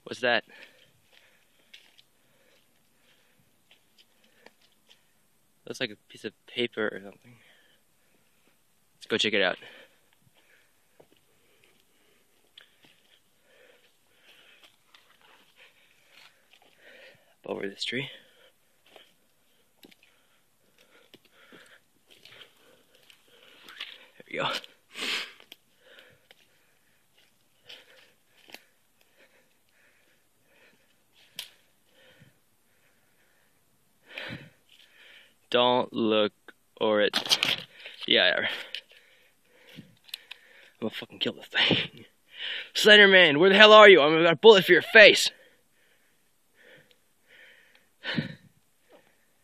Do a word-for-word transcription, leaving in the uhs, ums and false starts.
What's that? Looks like a piece of paper or something. Let's go check it out. Up over this tree. There we go. Don't look or it. Yeah, I'm gonna fucking kill this thing. Slenderman, where the hell are you? I'm gonna got a bullet for your face.